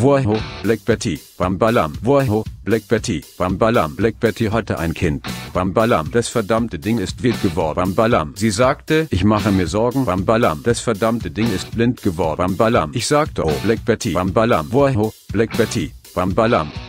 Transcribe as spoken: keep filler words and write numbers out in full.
Woho, Black Betty, Bambalam. Woho, Black Betty, Bambalam. Black Betty hatte ein Kind. Bambalam. Das verdammte Ding ist wild geworden. Bambalam. Sie sagte, ich mache mir Sorgen. Bambalam. Das verdammte Ding ist blind geworden. Bambalam. Ich sagte, oh, Black Betty, Bambalam. Woho, Black Betty, Bambalam.